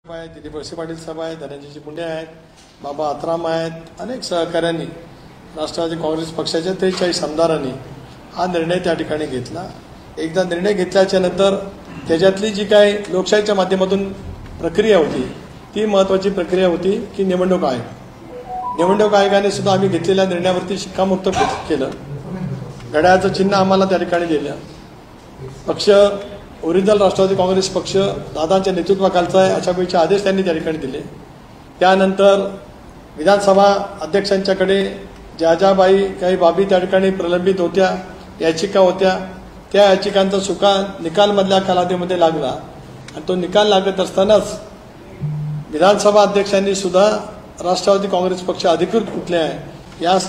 आहेत, दिलीप वळसे पाटील साहेब आहेत, धनंजयजी मुंडे आहेत, बाबा आत्राम आहेत, अनेक सहकाऱ्यांनी राष्ट्रवादी काँग्रेस पक्षाच्या 43 आमदारांनी हा निर्णय त्या ठिकाणी घेतला। एकदा निर्णय घेतल्याच्या नंतर त्याच्यातली जी काही लोकशाहीच्या माध्यमातून प्रक्रिया होती ती महत्त्वाची प्रक्रिया होती की निवडणूक आयोगाने सुद्धा आम्ही घेतलेल्या निर्णयावरती शिक्कामोर्तब केलं। घड्याळाचं चिन्ह आम्हाला त्या ठिकाणी दिलं। पक्ष ओरिजिनल राष्ट्रवादी काँग्रेस पक्ष दादांच्या नेतृत्वाखालचा आहे अशा प्रकारचे आदेश त्यांनी त्या ठिकाणी दिले। त्यानंतर विधानसभा अध्यक्षांच्याकडे ज्या काही बाबी त्या ठिकाणी प्रलंबित होत्या, याचिका होत्या, त्या याचिकांचा सुका निकाल मधल्या कालावधीमध्ये लागला आणि तो निकाल लागत असतानाच विधानसभा अध्यक्षांनी सुद्धा राष्ट्रवादी काँग्रेस पक्ष अधिकृत कुठले आहे या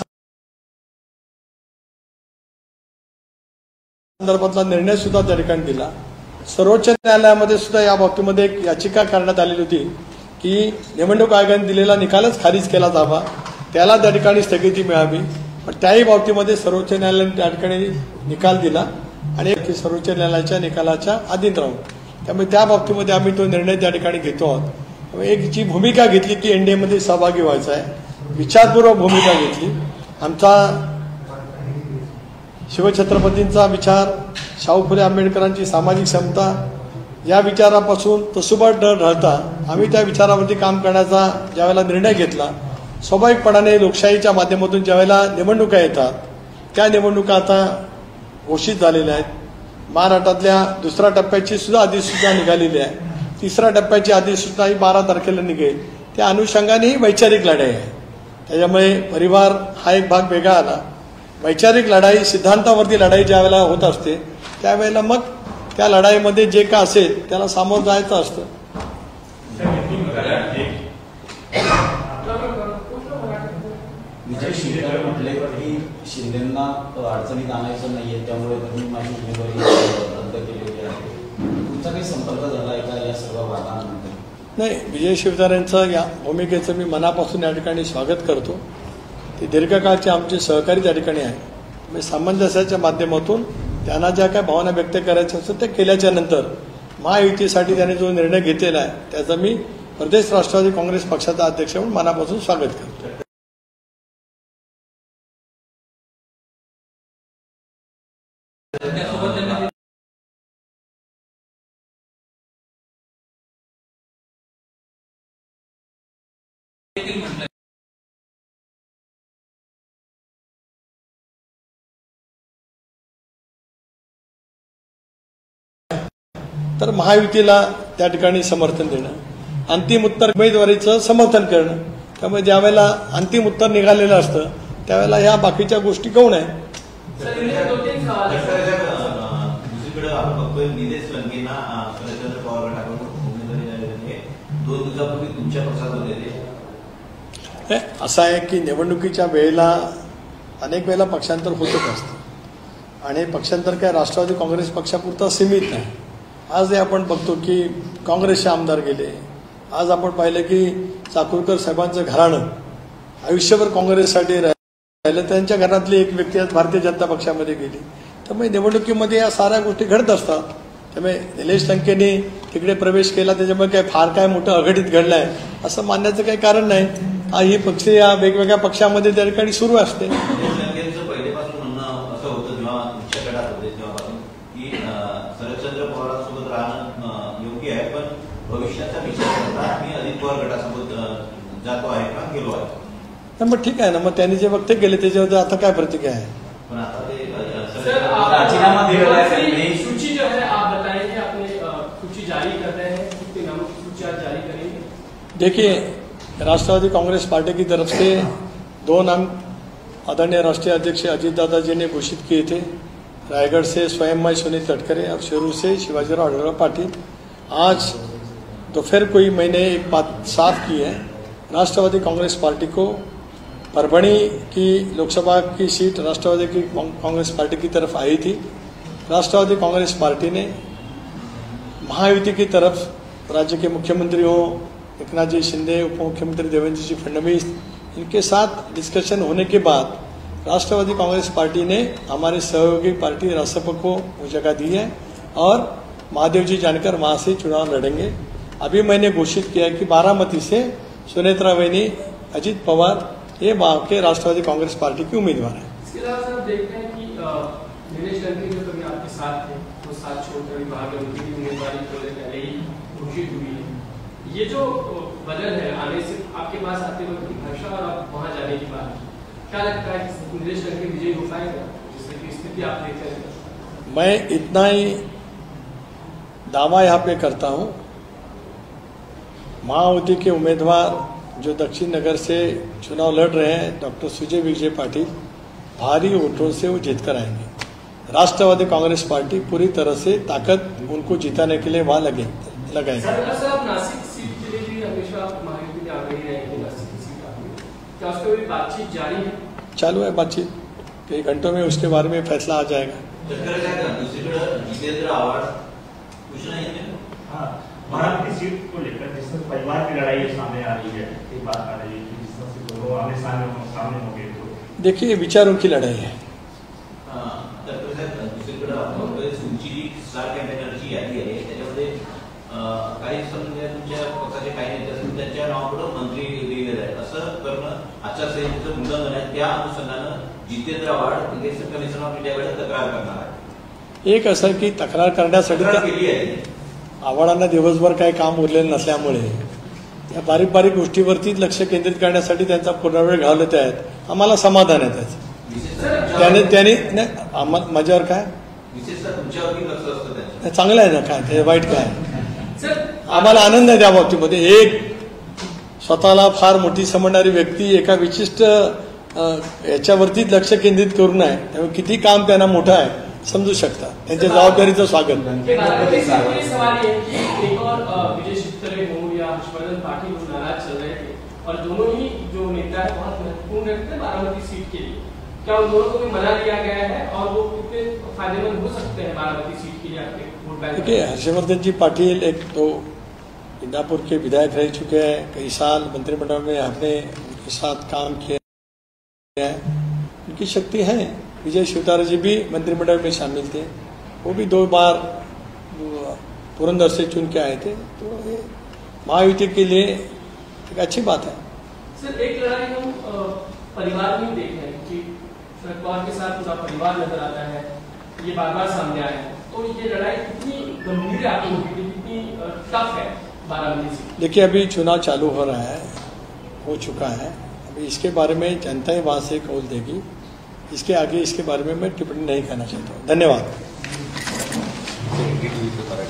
संदर्भातला निर्णय सुद्धा त्या ठिकाणी दिला। सर्वोच्च न्यायालयामध्ये सुद्धा या बाबतीमध्ये एक याचिका करण्यात आलेली होती की निवडणूक आयोगाने दिलेला निकालच खारिज केला जावा, त्याला त्या ठिकाणी स्थगिती मिळावी। पण त्याही बाबतीमध्ये सर्वोच्च न्यायालयाने त्या ठिकाणी निकाल दिला आणि सर्वोच्च न्यायालयाच्या निकालाच्या अधीन राहू। त्यामुळे त्या बाबतीमध्ये आम्ही तो निर्णय त्या ठिकाणी घेतो आहोत। एक जी भूमिका घेतली की एनडीएमध्ये सहभागी व्हायचं आहे, विचारपूर्वक भूमिका घेतली। आमचा शिवछत्रपतींचा विचार, शाहू फुले आंबेडकरांची सामाजिक समता या विचारापासून तसुबाट राहता आम्ही त्या विचारावरती काम करण्याचा ज्यावेळेला निर्णय घेतला, स्वाभाविकपणाने लोकशाहीच्या माध्यमातून ज्यावेळेला निवडणुका येतात त्या निवडणुका आता घोषित झालेल्या आहेत। महाराष्ट्रातल्या दुसऱ्या टप्प्याची सुद्धा अधिसूचना निघालेली आहे, तिसऱ्या टप्प्याची अधिसूचना ही 12 तारखेला निघेल। त्या अनुषंगाने ही वैचारिक लढाई आहे। त्याच्यामुळे परिवार हा एक भाग वेगळा आला। वैचारिक लढाई, सिद्धांतावरती लढाई ज्यावेळेला होत असते त्यावेळेला मग त्या लढाईमध्ये जे का असेल त्याला सामोरं जायचं असतं। विजय शिंदे म्हटले की शिंदेंना अडचणीत आणायचं नाहीये, त्यामुळे त्यांनी माझी उमेदवारी रद्द केलेली आहे। तुमचा काही संपर्क झाला आहे का या सर्व वादानंतर? नाही, विजय शिवतारेंचं या भूमिकेचं मी मनापासून या ठिकाणी स्वागत करतो। ते दीर्घकाळचे आमचे सहकारी त्या ठिकाणी आहेत। मी सामंजस्याच्या माध्यमातून त्यांना ज्या काय भावना व्यक्त करायच्या असतात त्या केल्याच्या नंतर महायुतीसाठी त्यांनी जो निर्णय घेतलेला आहे त्याचा मी प्रदेश राष्ट्रवादी काँग्रेस पक्षाचा अध्यक्ष म्हणून मनापासून स्वागत करतो। तर महायुतीला त्या ठिकाणी समर्थन देणं, अंतिम उत्तर उमेदवारीचं समर्थन करणं। त्यामुळे ज्यावेळेला अंतिम उत्तर निघालेलं असतं त्यावेळेला ह्या बाकीच्या गोष्टी कोण आहे? दुसरीकडे आपण बघतोय निलेश लंकेंना शरदचंद्र पवार गटाकडून उमेदवारी झालेली आहे। 2 दिवसापूर्वी तुमच्या पक्षात होते। असं आहे की निवडणुकीच्या वेळेला अनेक वेळेला पक्षांतर होतच असतं आणि पक्षांतर काय राष्ट्रवादी काँग्रेस पक्षापुरता सीमित नाही। आज आपण बघतो की काँग्रेसचे आमदार गेले। आज आपण पाहिलं की चाकूरकर साहेबांचं घराणं आयुष्यभर काँग्रेससाठी राहिलं, त्यांच्या घरातली एक व्यक्ती आज भारतीय जनता पक्षामध्ये गेली। त्यामुळे निवडणुकीमध्ये या साऱ्या गोष्टी घडत असतात। त्यामुळे निलेश लंकेंनी तिकडे प्रवेश केला त्याच्यामुळे काय फार काय मोठं अघटित घडलं आहे असं मानण्याचं काही कारण नाही। ही पक्ष या वेगवेगळ्या पक्षामध्ये त्या ठिकाणी सुरू असते। पहिलेपासून म्हणणं असं होतं जेव्हा तुमच्या गटात होते तेव्हापासून की शरदचंद्र पवारांसोबत राहणं योग्य आहे, पण भविष्याचा विचार करता मी अजित पवार गटासोबत जातो आहे का गेलो आहे? मग ठीक आहे ना, मग त्यांनी जे वक्तव्य केले त्याच्यावर आता काय प्रतिक्रिया आहे? पण आता ते राजीनामा दिलेला आहे। सूची जो है आप बताएं कि आपने सूची जारी कर रहे हैं, कितने नामों की सूची आप जारी करेंगे? देखिए, राष्ट्रवादी कांग्रेस पार्टी की तरफ से 2 नाम आदरणीय राष्ट्रीय अध्यक्ष अजीत दादा जी ने घोषित किए थे। रायगढ़ से स्वयं मैं सुनील तटकरे और शिरूर से शिवाजीराव आढळराव पाटिल। आज दोपहर को ही मैंने एक बात साफ की है, राष्ट्रवादी कांग्रेस पार्टी को परभणी की लोकसभा की सीट राष्ट्रवादी की कांग्रेस पार्टी की तरफ आई थी। राष्ट्रवादी कांग्रेस पार्टी ने महायुति की तरफ राज्य के मुख्यमंत्री हो एकनाथ जी शिंदे, उप मुख्यमंत्री देवेंद्र जी फडणवीस, इनके साथ डिस्कशन होने के बाद राष्ट्रवादी कांग्रेस पार्टी ने हमारे सहयोगी पार्टी रासप को वो जगह दी है और महादेव जी जानकर वहाँ से चुनाव लड़ेंगे। अभी मैंने घोषित किया कि बारामती से सुनेत्रा वैनी अजित पवार ये वहाँ के राष्ट्रवादी कांग्रेस पार्टी की उम्मीदवार है। इसके अलावा सर देखते हैं कि नीलेश लंके जो कभी आपके साथ थे वो साथ छोड़कर भाग उनकी भी उम्मीदवारी थोड़े पहले ही घोषित हुई है। ये जो बदल है आने से आपके पास आते वक्त की भाषा और आप वहाँ जाने की बात, क्या लगता है कि नीलेश लंके विजयी हो पाएगा जिससे कि स्थिति आप देखते हैं? मैं इतना ही दावा यहाँ पे करता हूँ, मायावती के उम्मीदवार जो दक्षिण नगर से चुनाव लड़ रहे हैं डॉक्टर सुजय विजय पाटिल, भारी वोटों से वो जीत कर आएंगे। राष्ट्रवादी कांग्रेस पार्टी पूरी तरह से ताकत उनको जिताने के लिए वहाँ लगाएंगे। सर आप नासिक सीट के लिए भी हमेशा मायावती ने आगे ही रहेंगे, नासिक की सीट आपकी, क्या उसके भी बातचीत जारी है? चालू है बातचीत, कई घंटों में उसके बारे में फैसला आ जाएगा। जितेंद्र आव्हाड कुछ नहीं है। हाँ, महाराष्ट्र की सीट को लेकर जिस तरह परिवार की लड़ाई सामने आ रही है, एक बात आ रही है कि जिस तरह से दोनों आमने सामने हो गए तो देखिए विचारों की लढाई है। दुसरीकडे तुमची जी स्टार कॅम्पेनरची यादी आहे त्याच्यामध्ये काही समजा तुमच्या पक्षाचे काही नेते असतील त्यांच्या नावापुढे मंत्री दिलेले आहेत असं करणं आचारसंहितेचं उल्लंघन आहे। त्या अनुषंगानं Jitendra Awhad election commission of इंडियाकडे तक्रार करणार आहे। एक असं की तक्रार करण्यासाठी केली आहे आव्हाडांना दिवसभर काही काम उरलेलं नसल्यामुळे या बारीक बारीक गोष्टीवरतीच लक्ष केंद्रित करण्यासाठी त्यांचा पूर्ण वेळ घालवत आहेत। आम्हाला समाधान आहे त्याचं। त्यांनी माझ्यावर काय चांगलं आहे ना, काय ते वाईट काय? आम्हाला आनंद आहे त्या बाबतीमध्ये। एक स्वतःला फार मोठी समजणारी व्यक्ती एका विशिष्ट याच्यावरतीच लक्ष केंद्रित करून आहे, त्यामुळे किती काम त्यांना मोठं आहे समजू शकता। त्यांच्या जबाबदारीचं स्वागत। सवाल ये कि एक और विजय शिवतरे हो या हर्षवर्धन पाटिल हो नाराज चल रहे थे और दोनों ही जो नेता है बहुत महत्वपूर्ण रखते हैं बारामती सीट के लिए, क्या उन दोनों को भी मना दिया गया है और वो कितने फायदेमंद हो सकते हैं बारामती सीट के लिए आपके वोट बैंक? देखिए हर्षवर्धन जी पाटिल एक तो इंदापुर के विधायक रह चुके हैं, कई साल मंत्रिमंडल में आपने उनके साथ काम किया है, उनकी शक्ति है। विजय शिवतारे जी भी मंत्रिमंडल में शामिल थे, वो भी 2 बार पुरंदर से चुन के आए थे, तो ये महायुति के लिए एक अच्छी बात है। सर एक लड़ाई हम परिवार में देख रहे हैं कि शरद पवार के साथ पूरा परिवार नजर आता है, ये बार बार सामने आया है, तो ये लड़ाई कितनी गंभीर है आपको, कितनी टफ है बारामती से? देखिए अभी चुनाव चालू हो रहा है, हो चुका है, अभी इसके बारे में जनता ही वहाँ से कौल देगी। इसके आगे इसके बारे में मैं टिप्पणी नहीं करना चाहता हूँ। धन्यवाद।